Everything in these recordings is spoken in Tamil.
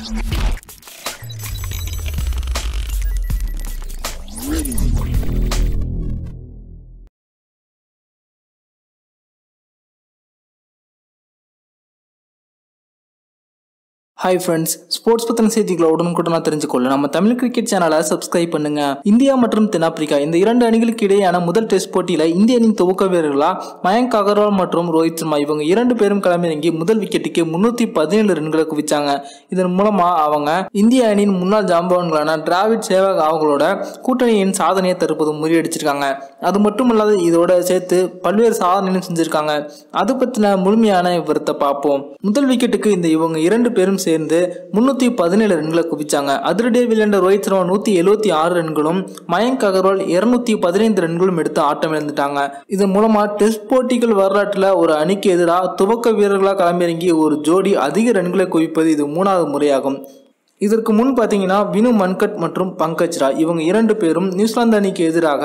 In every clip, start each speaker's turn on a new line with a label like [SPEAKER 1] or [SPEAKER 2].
[SPEAKER 1] ஹாய் ஃப்ரெண்ட்ஸ், ஸ்போர்ட்ஸ் பற்றின செய்திகளை உடனுக்குடனாக தெரிஞ்சுக்கொள்ள நம்ம தமிழ் கிரிக்கெட் சேனலை சப்ஸ்கிரைப் பண்ணுங்க. இந்தியா மற்றும் தென்னாப்பிரிக்கா இந்த இரண்டு அணிகளுக்கு இடையேயான முதல் டெஸ்ட் போட்டியில் இந்திய அணியின் துவக்க வீரர்களா மயங்க் அகர்வால் மற்றும் ரோஹித் சர்மா இவங்க இரண்டு பேரும் களமிறங்கி முதல் விக்கெட்டுக்கு 317 ரன்களை குவிச்சாங்க. இதன் மூலமா அவங்க இந்திய அணியின் முன்னாள் ஜாம்பவான்களான டிராவிட் சேவாக் அவங்களோட கூட்டணியின் சாதனையை தற்போது முறியடிச்சிருக்காங்க. அது மட்டும் இல்லாத இதோட சேர்த்து பல்வேறு சாதனையும் செஞ்சிருக்காங்க. அது பற்றின முழுமையான விவரத்தை பார்ப்போம். முதல் விக்கெட்டுக்கு இவங்க இரண்டு பேரும் சேர்ந்து 317 ரன்களை குவிச்சாங்க. அதிரடியாக விளையாண்ட ரோஹித் சர்மா 176 ரன்களும் மயங்க் அகர்வால் 215 ரன்களும் எடுத்து ஆட்டம் இழந்துட்டாங்க. இதன் மூலமா டெஸ்ட் போட்டிகள் வரலாற்றில் ஒரு அணிக்கு எதிராக துவக்க வீரர்களாக களமிறங்கி ஒரு ஜோடி அதிக ரன்களை குவிப்பது இது 3வது முறையாகும். இதற்கு முன் பார்த்தீங்கன்னா வினு மன்கட் மற்றும் பங்கஜ் ராய் இவங்க இரண்டு பேரும் நியூசிலாந்து அணிக்கு எதிராக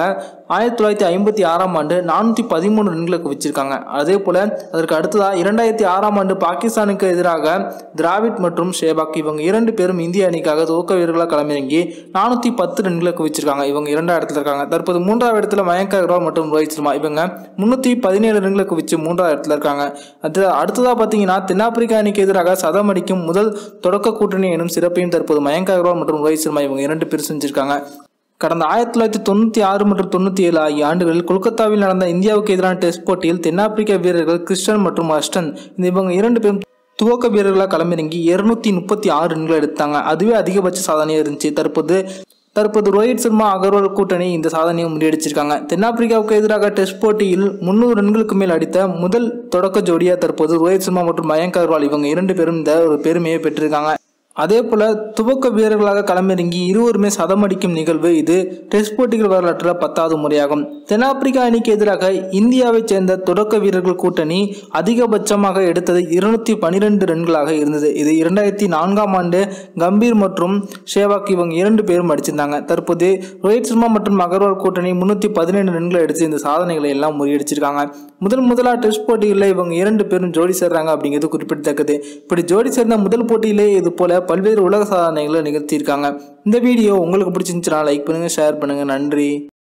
[SPEAKER 1] 1956ஆம் ஆண்டு 413 ரன்களை குவிச்சிருக்காங்க. அதே போல அதற்கு அடுத்ததாக 2006ஆம் ஆண்டு பாகிஸ்தானுக்கு எதிராக டிராவிட் மற்றும் சேவாக் இவங்க இரண்டு பேரும் இந்திய அணிக்காக துவக்க வீரர்களாக களமிறங்கி 410 ரன்களை குவிச்சிருக்காங்க. இவங்க 2வது இடத்துல இருக்காங்க. தற்போது 3வது இடத்துல மயங்க் அகர்வால் மற்றும் ரோஹித் சர்மா இவங்க 317 ரன்களை குவிச்சு 3வது இடத்துல இருக்காங்க. அடுத்ததாக பார்த்தீங்கன்னா தென்னாப்பிரிக்கா அணிக்கு எதிராக சதம் அடிக்கும் முதல் தொடக்க கூட்டணி எனும் சிறப்பையும் தற்போது மயங்க் அகர்வால் மற்றும் ரோஹித் சர்மா இவங்க இரண்டு பேரும் செஞ்சிருக்காங்க. கடந்த 1996 மற்றும் 97 ஆகிய ஆண்டுகளில் கொல்கத்தாவில் நடந்த இந்தியாவுக்கு எதிரான டெஸ்ட் போட்டியில் தென்னாப்பிரிக்க வீரர்கள் கிறிஸ்டன் மற்றும் அஸ்டன் இவங்க இரண்டு பேரும் துவக்க வீரர்களாக களமிறங்கி 236 ரன்கள் எடுத்தாங்க. அதுவே அதிகபட்ச சாதனையாக இருந்துச்சு. தற்போது ரோஹித் சர்மா அகர்வால் கூட்டணி இந்த சாதனையை முறியடிச்சிருக்காங்க. தென்னாப்பிரிக்காவுக்கு எதிராக டெஸ்ட் போட்டியில் 300 ரன்களுக்கு மேல் அடித்த முதல் தொடக்க ஜோடியா தற்போது ரோஹித் சர்மா மற்றும் மயங்க் அகர்வால் இவங்க இரண்டு பேரும் இந்த ஒரு பெருமையை பெற்றிருக்காங்க. அதே போல துவக்க வீரர்களாக களமிறங்கி இருவருமே சதம் அடிக்கும் நிகழ்வு இது டெஸ்ட் போட்டிகள் வரலாற்றில் 10வது முறையாகும். தென்னாப்பிரிக்கா அணிக்கு எதிராக இந்தியாவைச் சேர்ந்த தொடக்க வீரர்கள் கூட்டணி அதிகபட்சமாக எடுத்தது 212 ரன்களாக இருந்தது. இது 2004ஆம் ஆண்டு கம்பீர் மற்றும் சேவாக் இவங்க இரண்டு பேரும் அடிச்சிருந்தாங்க. தற்போது ரோஹித் சர்மா மற்றும் அகர்வால் கூட்டணி 317 ரன்களை அடித்து இந்த சாதனைகளை எல்லாம் முறியடிச்சிருக்காங்க. முதலாக டெஸ்ட் போட்டிகளில் இவங்க இரண்டு பேரும் ஜோடி சேர்றாங்க அப்படிங்கிறது குறிப்பிடத்தக்கது. இப்படி ஜோடி சேர்ந்த முதல் போட்டியிலே இது போல பல்வேறு உலக சாதனைகளை நிகழ்த்தியிருக்காங்க. இந்த வீடியோ உங்களுக்கு பிடிச்சிருந்துச்சுன்னா லைக் பண்ணுங்க, ஷேர் பண்ணுங்க. நன்றி.